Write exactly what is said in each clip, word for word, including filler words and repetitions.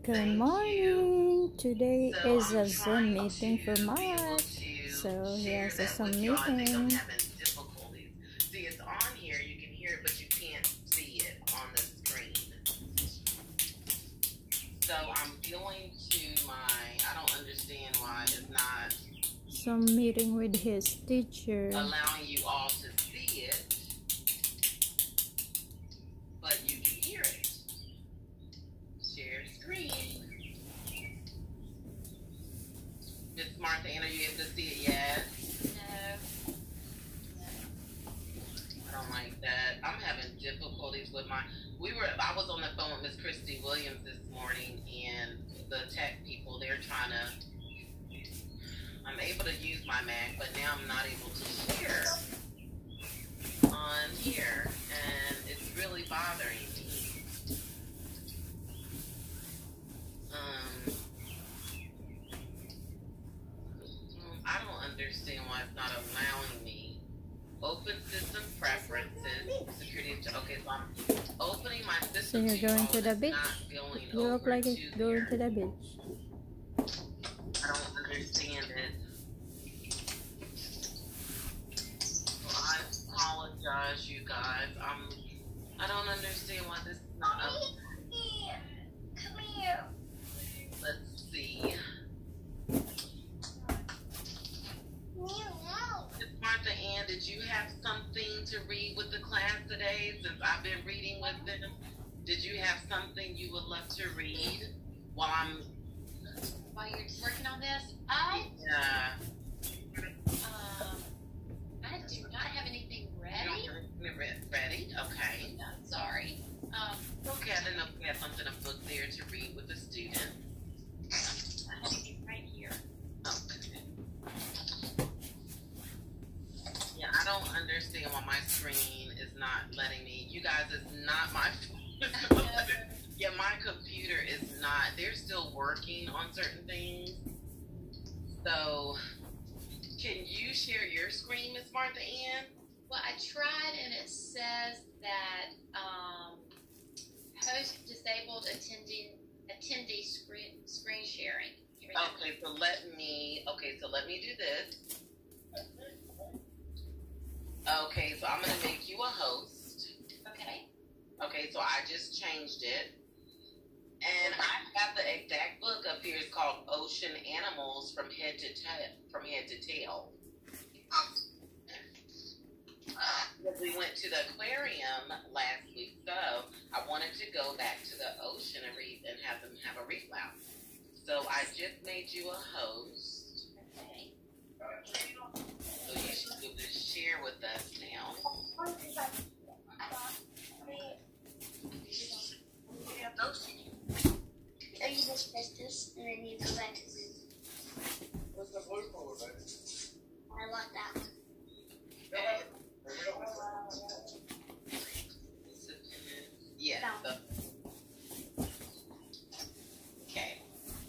Good Thank you. morning. Today So is I'm a Zoom trying meeting to for be able Marc. to So he share has a that Zoom with y'all. I think I'm meeting. having difficulties. See, it's on here. You can hear it, but you can't see it on the screen. So I'm going to my, I don't understand why it's not Zoom meeting with his teacher. allowing you all to see it, but you can hear it. Share screen. Miss Martha, Ann, are you able to see it yet? No. I don't like that. I'm having difficulties with my, we were, I was on the phone with Miss Christy Williams this morning, and the tech people, they're trying to, I'm able to use my Mac, but now I'm not able to share on here, and it's really bothering me. Um, I don't understand why it's not allowing me. Open system preferences, security. Okay, so I'm opening my So system. you're going to the it's beach? not going You look over like to you're going there. to the beach. I don't understand it. Well, I apologize, you guys. I'm. I don't understand why this is not up. Come here. Let's see. Miss Martha Ann, did you have something to read with the class today? Since I've been reading with them, did you have something you would love to read while I'm? While you're working on this, I Yeah. um I do not have anything You ready. don't have it re- ready? Okay. No, sorry. Um, Okay, I didn't know if we had something a book there to read with the student. I have it right here. Okay. Yeah, I don't understand why my screen is not letting me. You guys, it's not my phone. Yeah, my computer is not. They're still working on certain things. So, can you share your screen, Miss Martha Ann? Well, I tried, and it says that um, host disabled attending attendee screen screen sharing. Here we go. Okay, so let me. Okay, so let me do this. Okay, so I'm gonna make you a host. Okay. Okay, so I just changed it. And I have the exact book up here. It's called Ocean Animals from Head to Tail. From Head to Tail. Because we went to the aquarium last week, so I wanted to go back to the ocean and read and have them have a read aloud. So I just made you a host. Okay. So you should be able to share with us now. Or you just press this and then you go back to Zoom. What's the blue folder, baby? I locked out. Yeah. So, okay.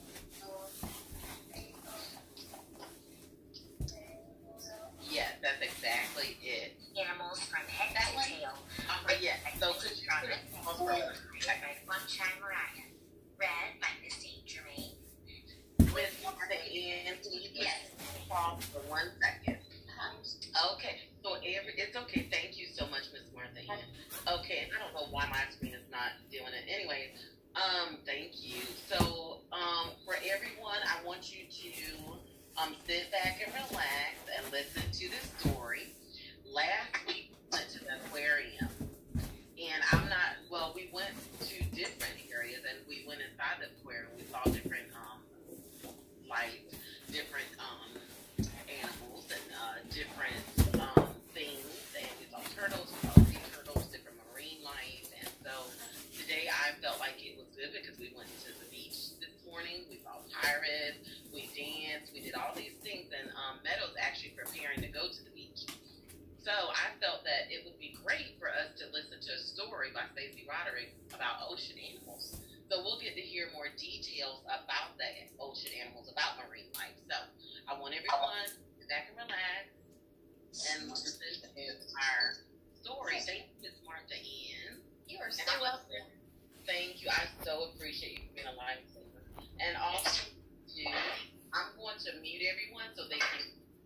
Yeah, that's exactly it. Animals from head That to one? tail. Uh, yeah. So could you put it on screen? Sunshine Mariah. Red by Misty Germain. With the end, can you just Yes. pause for one second? Uh-huh. Okay, so every it's okay. Thank you so much, Miss Martha Ann. Okay, I don't know why my screen is not doing it. Anyway, um, thank you. So, um, for everyone, I want you to um sit back and relax and listen to the story. Last week we went to the aquarium, and I'm not. Well, we went to different areas, and we went inside the aquarium. We saw different um like different um animals and uh, different um, things, and we saw turtles, we saw sea turtles, different marine life, and so today I felt like it was good because we went to the beach this morning, we saw pirates, we danced, we did all these things, and um, Meadow's actually preparing to go to the beach. So I felt that it would be great for us to listen to a story by Stacey Roderick about ocean animals. So we'll get to hear more details about the ocean animals, about marine life. So I want everyone to sit back and relax and listen to our story. Thank you, Miss Martha Ann. You are so And I- welcome. Thank you. I so appreciate you being a lifesaver.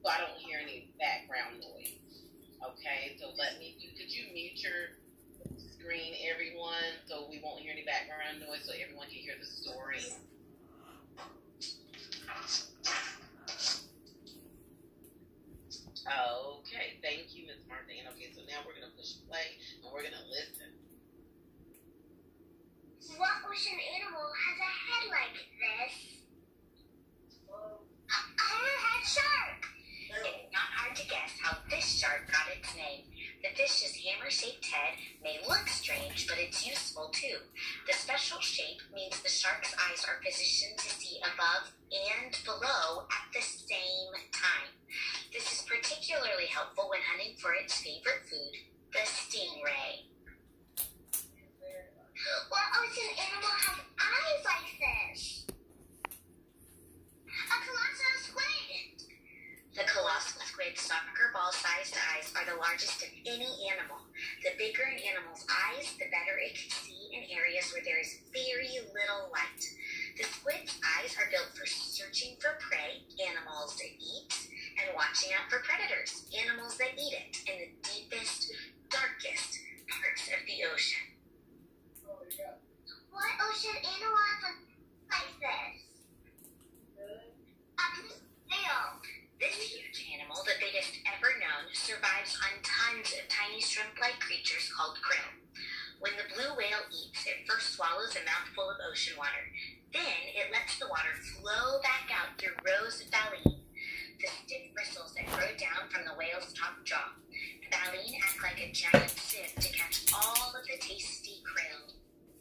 so I don't hear any background noise. Okay, so let me, could you mute your screen, everyone, so we won't hear any background noise, so everyone can hear the story? Okay, thank you, Miss Martine. Okay, so now we're going to push play, and we're going to listen. What ocean animal has a head like this? A hammerhead shark! It's not hard to guess how this shark got its name. The fish's hammer-shaped head may look strange, but it's useful too. The special shape means the shark's eyes are positioned to see above and below at the same time. This is particularly helpful when hunting for its favorite food, the stingray. What ocean animal has eyes like this? A colossal squid! The colossal squid's soccer ball-sized eyes are the largest of any animal. The bigger an animal's eyes, the better it can see in areas where there is very little light. The squid's eyes are built for searching for prey, animals it eats, and watching out for predators, animals that eat it, in the deepest, darkest parts of the ocean. What ocean animal has a like this? A blue whale. This huge animal, the biggest ever known, survives on tons of tiny shrimp-like creatures called krill. When the blue whale eats, it first swallows a mouthful of ocean water. Then it lets the water flow back out through rows of baleen, the stiff bristles that grow down from the whale's top jaw. The baleen act like a giant sieve to catch all of the tasty krill.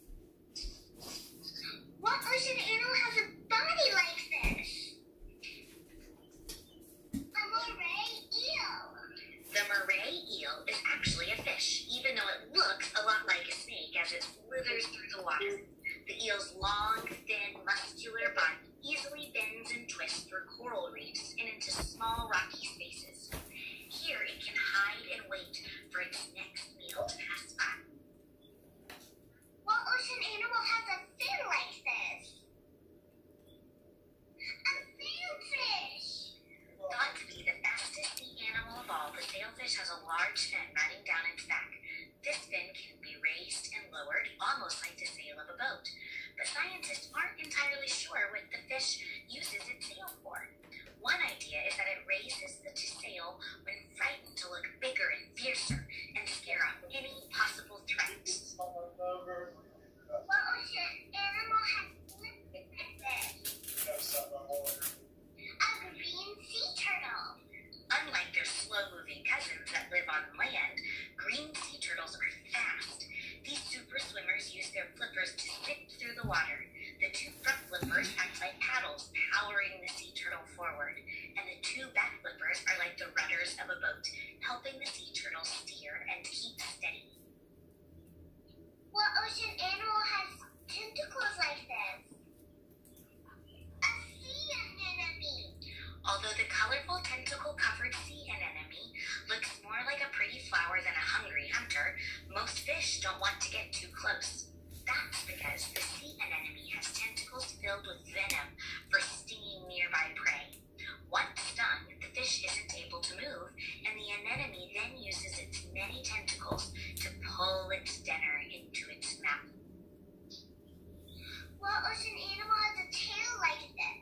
What ocean animal has a body like this? A moray eel. The moray eel is actually a fish, even though it looks a lot like a snake as it slithers through the water. The eel's long, thin, muscular body easily bends and twists through coral reefs and into small rocky spaces. Here it can hide and wait for its next meal to pass by. What ocean animal has a fin like this? A sailfish! Thought to be the fastest sea animal of all, the sailfish has a large fin running down its back. This fin can be raised and lowered, almost like the sail of a boat. But scientists aren't entirely sure what the fish uses its sail for. One idea is that it raises the sail when frightened to look bigger and fiercer and scare off any possible threat. What ocean animal has lips like this? A green sea turtle. Unlike their slow-moving cousins that live on land, green sea turtles are fast. These super swimmers use their flippers to zip through the water. The two front flippers act like paddles, powering the sea turtle forward, and the two back flippers are like the rudders of a boat, helping the sea turtle steer and keep steady. What ocean animal has tentacles like this? A sea anemone. Although the colorful tentacle-covered sea anemone looks more like a pretty flower than a hungry hunter, most fish don't want to get too close. That's because the sea anemone has tentacles filled with venom for stinging nearby prey. Once stung, the fish isn't able to move, and the anemone then uses its many tentacles to pull its dinner into its mouth. What ocean animal has a tail like this?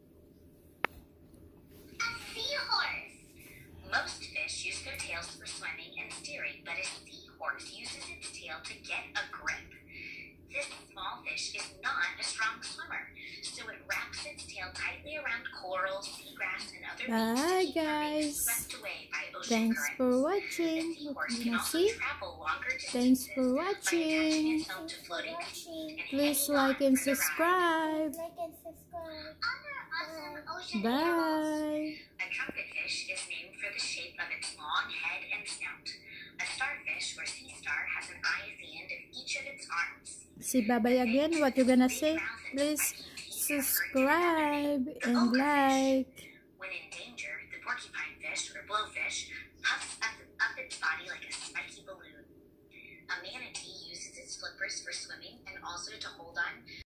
A seahorse. Most fish use their tails for swimming and steering, but a seahorse uses its tail to get a grip. This small fish is not a strong swimmer, so it wraps its tail tightly around coral, seagrass, and other reefs to Bye keep from being guys. swept away by ocean Thanks currents. for The watching. seahorse You can know, also see? travel longer distances Thanks for by attaching watching. itself to floating feet and Please hanging on like and for the ride. subscribe. Like and subscribe. Other awesome ocean animals. Bye. A trumpetfish is named for the shape of its long head and snout. A starfish or sea star has an eye at the end of each of its arms. See bye-bye again. What you gonna say? Please subscribe and like. When in danger, the porcupine fish or blowfish puffs up, up its body like a spiky balloon. A manatee uses its flippers for swimming and also to hold on